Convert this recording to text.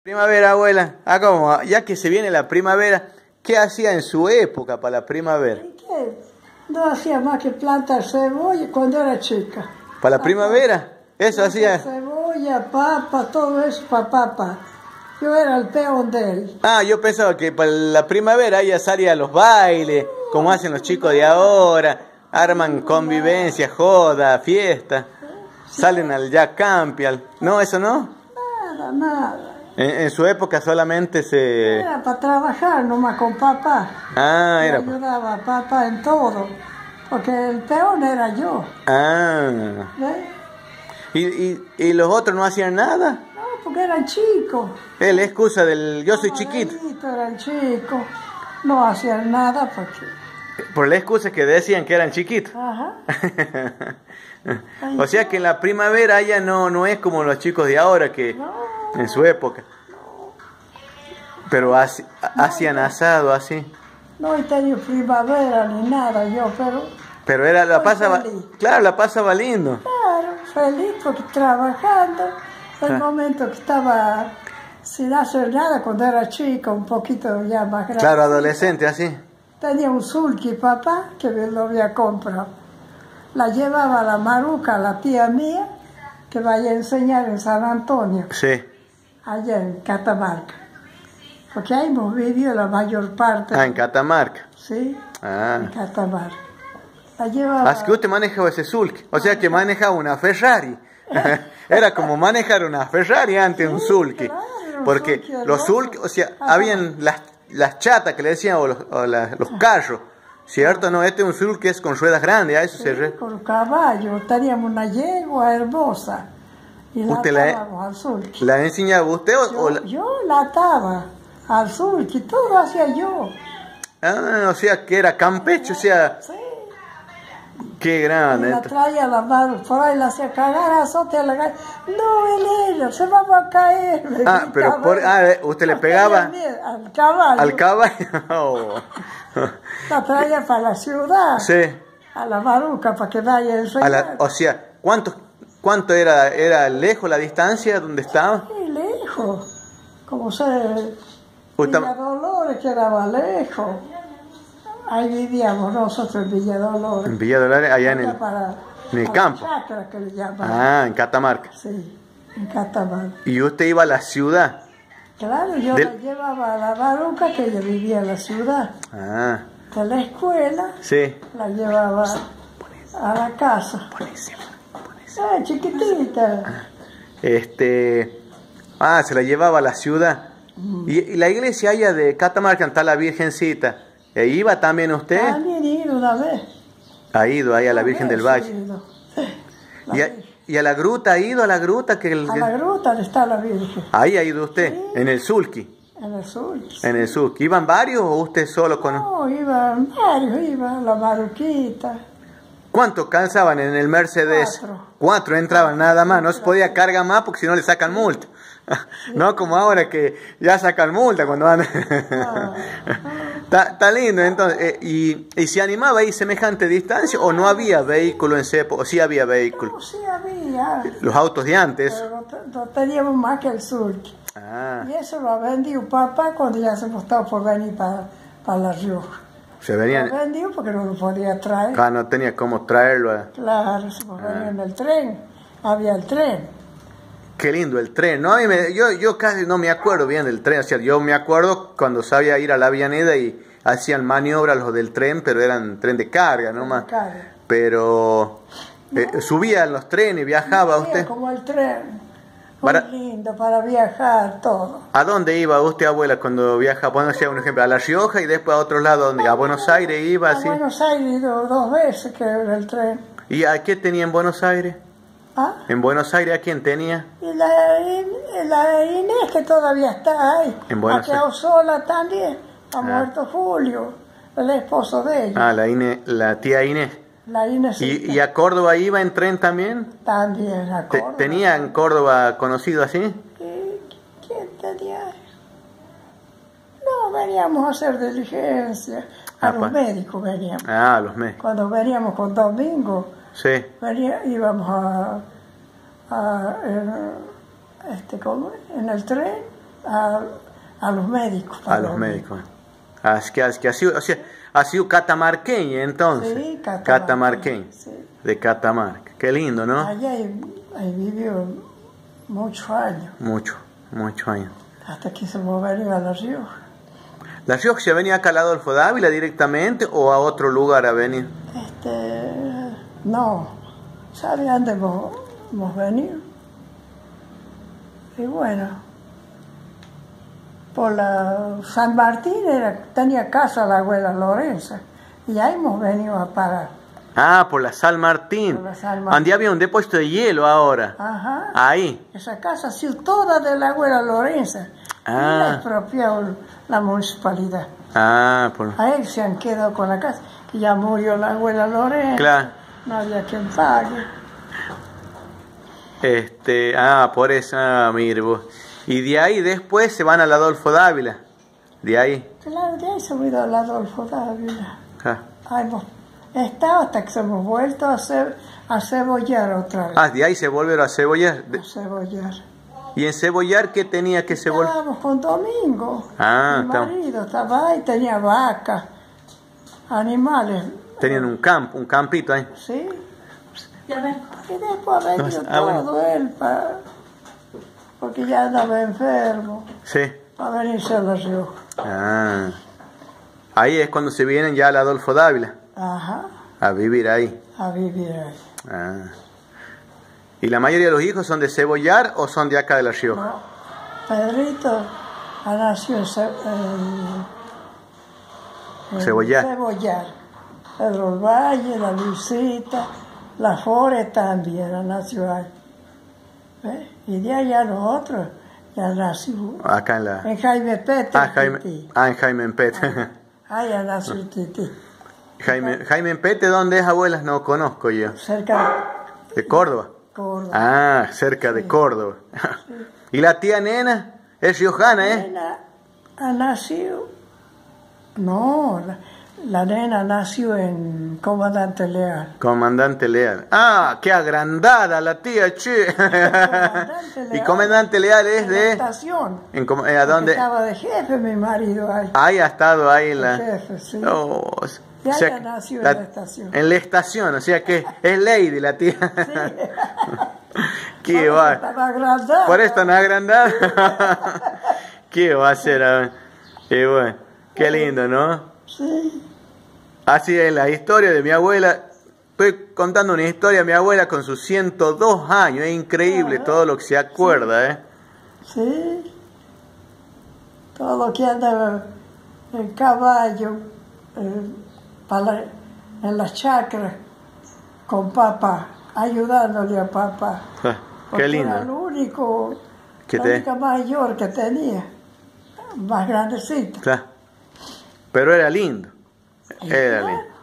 Primavera, abuela. Ah, ¿cómo? Ya que se viene la primavera, ¿qué hacía en su época para la primavera? ¿Y qué? No hacía más que plantar cebolla cuando era chica. ¿Para la primavera? Eso hacía. Cebolla, papa, todo eso para papa. Yo era el peón de él. Ah, yo pensaba que para la primavera ya salía a los bailes, como hacen los chicos de ahora. Arman convivencia, joda, fiesta. Salen al Jack Campial. No, eso no. Nada. En su época solamente se... Era para trabajar nomás con papá. Ah, Yo era... ayudaba a papá en todo. Porque el peón era yo. Ah. ¿Ves? ¿Y los otros no hacían nada? No, porque eran chicos. Es la excusa del yo soy chiquito. Eran chicos. No hacían nada porque... Por la excusa que decían que eran chiquitos. Ajá. O sea que en la primavera ya no es como los chicos de ahora que en su época. Pero hacían asado así. No he tenido primavera ni nada yo, pero era la pasaba, feliz. Claro, la pasaba lindo. Claro, feliz porque trabajando. El momento que estaba sin hacer nada cuando era chico, un poquito ya más grande. Claro, adolescente así. Tenía un sulky papá que me lo había comprado. La llevaba a la Maruca, la tía mía, que vaya a enseñar en San Antonio. Sí. Allá en Catamarca. Porque ahí hemos vivido la mayor parte. Ah, en Catamarca. Sí, Ah. en Catamarca. La llevaba... Así que usted manejaba ese Sulky. O sea que manejaba una Ferrari. Era como manejar una Ferrari antes un Sulky. Claro, porque los Sulky, o sea, habían las chatas que le decían, o los carros. ¿Cierto? No, este es un Sulky que es con ruedas grandes. A eso se con caballo. Teníamos una yegua hermosa. Y la atábamos al Sulky. ¿La enseñaba usted Yo la ataba al Sulky. Todo hacía yo. Ah, o sea que era campeche, o sea... Sí. Qué grande. Y la traía a la mano, por ahí la hacía cagar, azote a la calle. No, Elena, se va a caer. Ah, pero usted le pegaba al caballo. Al caballo. Oh. La traía para la ciudad. Sí. A la Maruca para que vaya a enseñar. O sea, ¿cuánto era lejos la distancia donde estaba? Sí, lejos. Como Villa Dolores quedaba lejos. Ahí vivíamos nosotros en Villa Dolores. En Villa Dolores, allá en el campo. La chacra que le llaman. Ah, en Catamarca. Sí, en Catamarca. ¿Y usted iba a la ciudad? Claro, yo la llevaba a la Maruca, que ella vivía en la ciudad. Ah. De la escuela, sí. La llevaba a la casa. Buenísimo. Ah, chiquitita. Se la llevaba a la ciudad. ¿Y la iglesia allá de Catamarca está la Virgencita? ¿Iba también usted? También he ido una vez. Ha ido ahí a la Virgen del Valle. ¿Y a la gruta ha ido? ¿A la gruta? A la gruta está la Virgen. Ahí ha ido usted, sí. En el Sulky. En el Sulky. En el Sulky. ¿Iban varios o usted solo con...? No, iban varios, iban la Maruquita. ¿Cuántos calzaban en el Mercedes? 4. 4 entraban nada más, no se podía cargar más porque si no le sacan multa. No como ahora que ya sacan multa cuando van. Está lindo, entonces. ¿Y se animaba ahí semejante distancia o no había vehículo en esa época? ¿O sí había vehículo? No, sí había. Los autos de antes. Pero no teníamos más que el Sulky. Ah. Y eso lo vendió papá cuando ya se estaba por venir para La Rioja. Se venían. Lo vendió porque no lo podía traer. Ah, no tenía cómo traerlo. Claro, se venía en el tren. Había el tren. Qué lindo el tren, ¿no? Yo casi no me acuerdo bien del tren, o sea, yo me acuerdo cuando sabía ir a la Avellaneda y hacían maniobras los del tren, pero eran tren de carga, ¿no? Pero subía en los trenes, viajaba usted. Como el tren, muy lindo para viajar, todo. ¿A dónde iba usted, abuela, cuando viajaba? Bueno, sea un ejemplo, a La Rioja y después a otro lado, ¿a Buenos Aires iba así? A Buenos Aires he ido 2 veces que era el tren. ¿Y a qué tenía en Buenos Aires? ¿Ah? ¿En Buenos Aires a quién tenía? Y la Inés, que todavía está ahí. En Buenos Aires. Ha quedado sola también. Ha muerto Julio, el esposo de ella. Ah, la tía Inés. La Inés. ¿Y a Córdoba iba en tren también? También a Córdoba. ¿Tenía en Córdoba conocido así? ¿Quién tenía? No, veníamos a hacer diligencia. A los médicos veníamos. Ah, a los médicos. Cuando veníamos con Domingo. Sí. Íbamos en el tren a los médicos. A los médicos. Es que ha sido, o sea, ha sido catamarqueña entonces. Sí, catamarqueña. Sí. De Catamarca. Qué lindo, ¿no? Allá ahí vivió muchos años. Muchos años. Hasta que se movieron a La Rioja. ¿La Rioja se venía acá al Adolfo Dávila directamente o a otro lugar a venir? No, ¿sabe dónde hemos venido? Y bueno, por la San Martín tenía casa la abuela Lorenza, y ahí hemos venido a parar. Ah, por la San Martín. Por la San Martín. Donde había un depósito de hielo ahora. Ajá. Ahí. Esa casa ha sido toda de la abuela Lorenza. Y la expropió la municipalidad. Ah, por... A él se han quedado con la casa. Y ya murió la abuela Lorenza. Claro. No había quien pague. Por eso, mire vos. Y de ahí después se van al Adolfo Dávila. De ahí. Claro, de ahí se ha ido al Adolfo Dávila. Ah. Ahí hemos estado hasta que se hemos vuelto a cebollar otra vez. Ah, de ahí se volvieron a cebollar. A cebollar. ¿Y en cebollar qué tenía que cebollar? Estábamos con Domingo. Ah, mi marido estaba ahí, tenía vacas, animales. Tenían un campito ahí. Sí. Y después ha venido todo él, porque ya andaba enfermo. Sí. Para venirse a La Rioja. Ah. Ahí es cuando se vienen ya al Adolfo Dávila. Ajá. A vivir ahí. A vivir ahí. Ah. ¿Y la mayoría de los hijos son de Cebollar o son de acá de La Rioja? No. Pedrito nació en Cebollar. Cebollar. Pedro Valle, la Luisita, la Fore también nació ahí. Y de allá los otros ya nació acá en Jaime Pete. En Jaime Pete. Ya nació Titi. Jaime Pete, ¿dónde es, abuelas? No conozco yo. Cerca de Córdoba. Ah, cerca de Córdoba. Sí. ¿Y la tía Nena? Es riojana, ¿eh? Nena ha nacido. No, la nena nació en Comandante Leal. Comandante Leal. Ah, qué agrandada la tía, che. Y Comandante Leal es de... la estación. ¿A dónde? Estaba de jefe mi marido ahí. Ahí ha estado ahí en la... jefe, sí. Oh, y ahí nació en la estación. En la estación, o sea que es Lady la tía. Sí. ¿Qué va? Estaba agrandada. Por esto no agrandada. ¿Qué va a hacer? Bueno, qué lindo, ¿no? Sí. Así es la historia de mi abuela. Estoy contando una historia de mi abuela con sus 102 años. Es increíble todo lo que se acuerda, ¿eh? Sí. Todo lo que anda en caballo, en las chacras, con papá, ayudándole a papá. Qué lindo. Era el único, la única mayor que tenía, más grandecita. Claro. Pero era lindo. Era lindo.